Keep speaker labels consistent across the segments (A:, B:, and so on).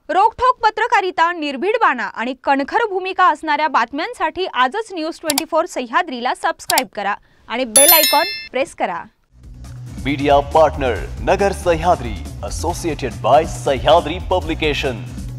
A: रोखठोक पत्रकारिता, निर्भीड बाणा आणि कणखर भूमिका असणाऱ्या बातम्यांसाठी आजच न्यूज 24 सह्याद्रीला सबस्क्राइब करा आणि बेल आयकॉन प्रेस करा।
B: Media partner Nagar Sahyadri, associated by Sahyadri publication.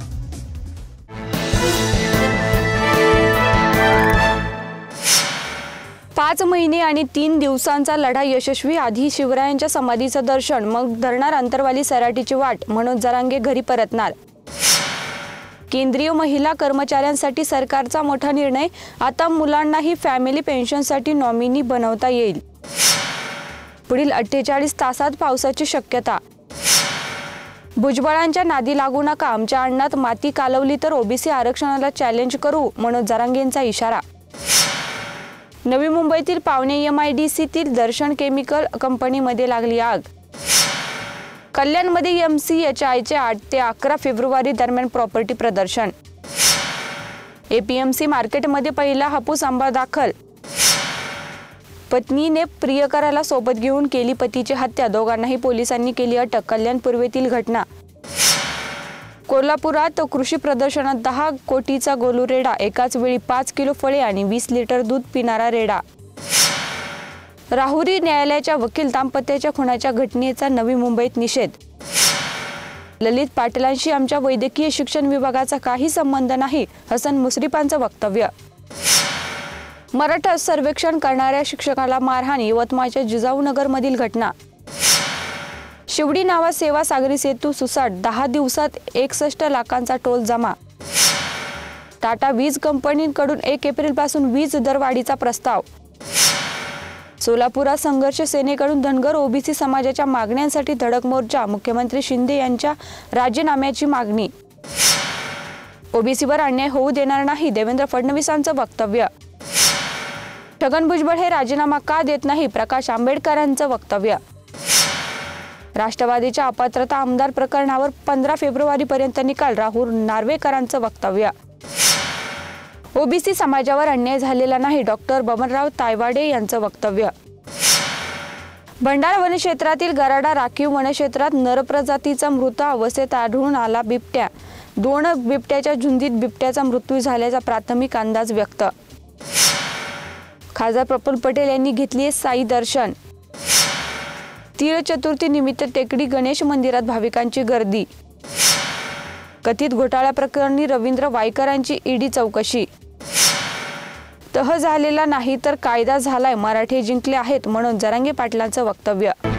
C: पाच महिने आणि 3 दिवसांचा लढा यशस्वी। आधी शिवरायांच्या समाधीचं दर्शन, मग धरणार अंतरवाली सराटीची वाट। मनोज जरांगे घरी परतणार। केंद्रीय महिला कर्मचाऱ्यांसाठी सरकारचा मोठा निर्णय, आता मुलांनाही फॅमिली पेन्शनसाठी नॉमिनी बनवता येईल। पुढील 48 तासात पावसाची शक्यता। भुजबळांच्या नादी लागू नका, आमच्या अन्नात माती कालवली तर ओबीसी आरक्षणाला चॅलेंज करू, मनोज जरांगेंचा इशारा। नवी मुंबईतील पावणे MIDCतील दर्शन केमिकल कंपनीमध्ये लागली आग। कल्याणमध्ये MCHIचे 8 ते 11 फेब्रुवारी दरम्यान प्रॉपर्टी प्रदर्शन। APMC मार्केटमध्ये पहिला हापूस आंबा दाखल। पत्नीने प्रियकराला सोबत घेऊन केली पतीची हत्या, दोघांनाही पोलिसांनी केली अटक। कल्याण पूर्वेतील घटना। कोल्हापुरात कृषी प्रदर्शनात 10 कोटीचा गोलू रेडा, एकाच वेळी 5 किलो फळे आणि 20 लिटर दूध पिणारा रेडा। राहुरी न्यायालयाच्या वकील दाम्पत्याच्या खुनाच्या घटनेचा नवी मुंबईत निषेध। ललित पाटलांशी आमच्या वैद्यकीय शिक्षण विभागाचा काही संबंध नाही, हसन मुश्रीफांचं वक्तव्य। मराठा सर्वेक्षण करणाऱ्या शिक्षकाला मारहाण, यवतमाळच्या जिजाऊनगरमधील घटना। शिवडी नावा सेवा सागरी सेतू सुसाट, 10 दिवसात 61 लाखांचा टोल जमा। टाटा वीज कंपनीकडून 1 एप्रिलपासून वीज दरवाढीचा प्रस्ताव। सोलापुरात संघर्ष सेनेकडून धनगर ओबीसी समाजाच्या मागण्यांसाठी धडक मोर्चा, मुख्यमंत्री शिंदे यांच्या राजीनाम्याची मागणी। ओबीसीवर अन्याय होऊ देणार नाही, देवेंद्र फडणवीसांचं वक्तव्य। छगन भुजबळ हे राजीनामा का देत नाही, प्रकाश आंबेडकरांचं वक्तव्य। राष्ट्रवादीच्या अपात्रता आमदार प्रकरणावर 15 फेब्रुवारीपर्यंत निकाल, राहुल नार्वेकरांचं वक्तव्य। ओबीसी समाजावर अन्याय झालेला नाही, डॉक्टर बबनराव तायवाडे यांचं वक्तव्य। भंडारा वनक्षेत्रातील गराडा राखीव वनक्षेत्रात नरप्रजातीचा मृत अवस्थेत आढळून आला बिबट्या। 2 बिबट्याच्या झुंजीत बिबट्याचा मृत्यू झाल्याचा प्राथमिक अंदाज व्यक्त। खासदार प्रफुल्ल पटेल यांनी घेतली साई दर्शन। तीळ चतुर्थी निमित्त टेकडी गणेश मंदिरात भाविकांची गर्दी। कथित घोटाळ्याप्रकरणी रवींद्र वायकरांची ईडी चौकशी। तह झालेला नाही तर कायदा झालाय, मराठे जिंकले आहेत, म्हणून जरांगे पाटलांचं वक्तव्य।